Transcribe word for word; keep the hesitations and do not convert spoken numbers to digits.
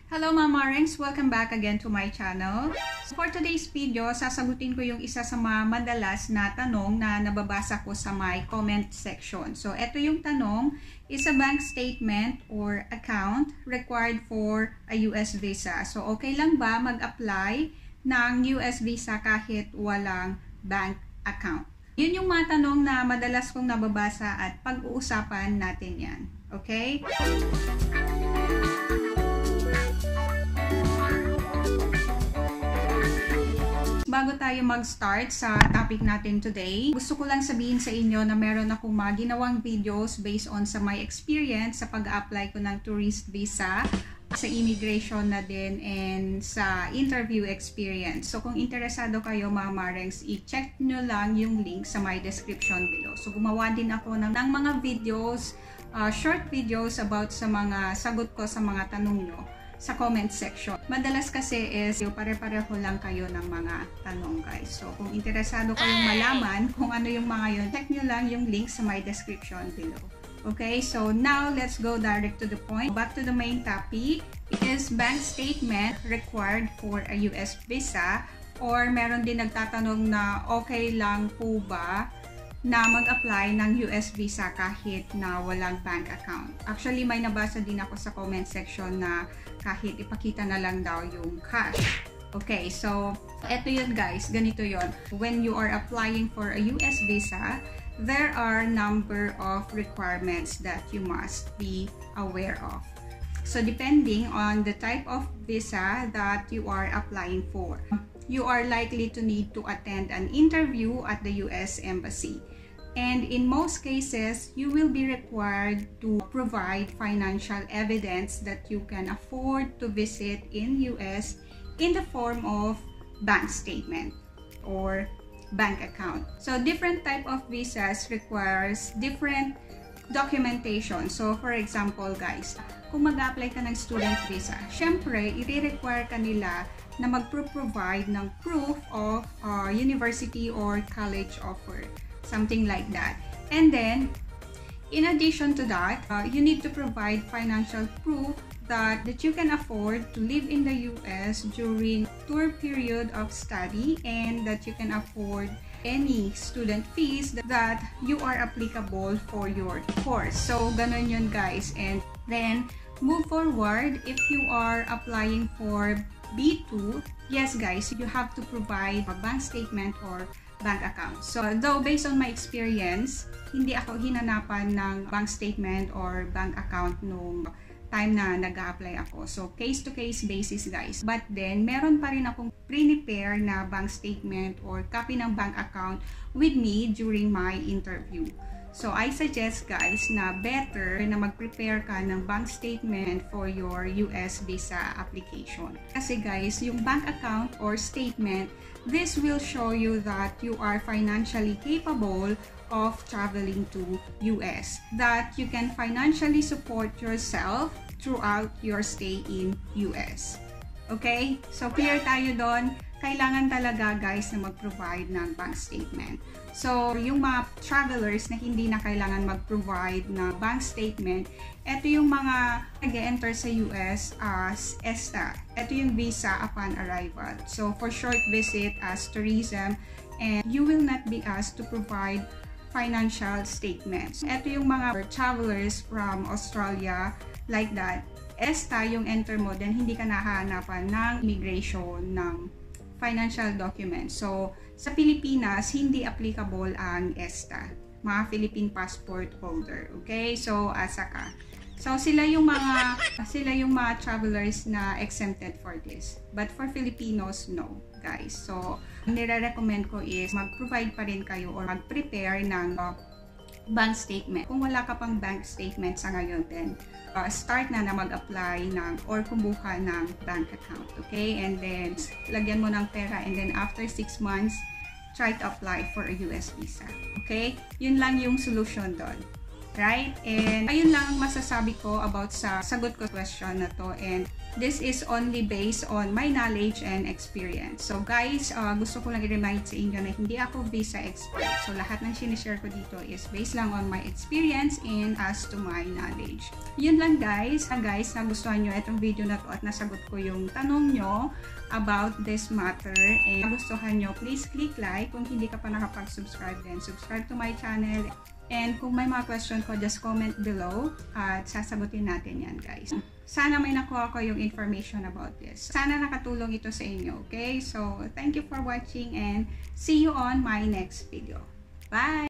Hello Mama Ranks! Welcome back again to my channel. For today's video, sasagutin ko yung isa sa mga madalas na tanong na nababasa ko sa my comment section. So, ito yung tanong, is a bank statement or account required for a U S visa? So, okay lang ba mag-apply ng U S visa kahit walang bank account? Yun yung mga tanong na madalas kong nababasa at pag-uusapan natin yan. Okay? Bago tayo mag-start sa topic natin today, gusto ko lang sabihin sa inyo na meron akong mga ginawang videos based on sa my experience sa pag-apply ko ng tourist visa, sa immigration na din, and sa interview experience. So kung interesado kayo mga Marengs, i-check nyo lang yung link sa my description below. So gumawa din ako ng, ng mga videos, uh, short videos about sa mga sagot ko sa mga tanong nyo sa comment section. Madalas kasi is pare-pareho lang kayo ng mga tanong, guys. So kung interesado kayong malaman kung ano yung mga yun, check nyo lang yung link sa my description below. Okay, so now let's go direct to the point. Back to the main topic. Is bank statement required for a U S visa? Or meron din nagtatanong na okay lang po ba na mag-apply ng U S visa kahit na walang bank account? Actually, may nabasa din ako sa comment section na kahit ipakita na lang daw yung cash. Okay, so eto yun guys, ganito yun. When you are applying for a U S visa, there are number of requirements that you must be aware of. So depending on the type of visa that you are applying for, you are likely to need to attend an interview at the U S Embassy. And in most cases, you will be required to provide financial evidence that you can afford to visit in U S in the form of bank statement or bank account. So different type of visas requires different documentation. So for example guys, kung mag-apply ka ng student visa, syempre i-require ka nila na mag-provide ng proof of uh, university or college offer, something like that. And then in addition to that, uh, you need to provide financial proof that that you can afford to live in the U S during tour period of study, and that you can afford any student fees that you are applicable for your course. So ganun yun guys. And then move forward, if you are applying for B two, yes guys, you have to provide a bank statement or bank account. So though based on my experience, hindi ako hinanapan ng bank statement or bank account nung time na nag-a-apply ako. So case-to-case basis guys. But then meron pa rin akong pre-prepare na bank statement or copy ng bank account with me during my interview. So I suggest guys na better na mag-prepare ka ng bank statement for your U S visa application. Kasi guys, yung bank account or statement, this will show you that you are financially capable of traveling to U S, that you can financially support yourself throughout your stay in U S. Okay? So clear tayo doon. Kailangan talaga guys na mag-provide ng bank statement. So yung mga travelers na hindi na kailangan mag-provide ng bank statement, ito yung mga nag-e-enter sa U S as ESTA. Ito yung visa upon arrival. So for short visit as tourism, and you will not be asked to provide financial statements. Ito yung mga travelers from Australia, like that. ESTA yung enter mo, then hindi ka nahahanapan ng immigration ng financial documents. So sa Pilipinas, hindi applicable ang ESTA, mga Philippine passport holder. Okay? So asa ka. So sila yung mga sila yung mga travelers na exempted for this. But for Filipinos, no, guys. So nire-recommend ko is mag-provide pa rin kayo or mag-prepare ng uh, bank statement. Kung wala ka pang bank statement sa ngayon, then uh, start na na mag-apply ng or kumuha ng bank account. Okay? And then lagyan mo ng pera, and then after six months, try to apply for a U S visa. Okay? Yun lang yung solution doon. Right? And ayun lang ang masasabi ko about sa sagot ko question na to. And this is only based on my knowledge and experience. So guys, uh, gusto ko lang i-remind sa inyo na hindi ako visa expert. So lahat ng sinishare ko dito is based lang on my experience and as to my knowledge. Yun lang guys. Uh, guys, nagustuhan nyo itong video na to at nasagot ko yung tanong nyo about this matter. And nagustuhan nyo, please click like. Kung hindi ka pa nakapag-subscribe, then subscribe to my channel. And kung may mga question ko, just comment below at sasagutin natin yan guys. Sana may nakuha ko yung information about this. Sana nakatulong ito sa inyo, okay? So, thank you for watching and see you on my next video. Bye!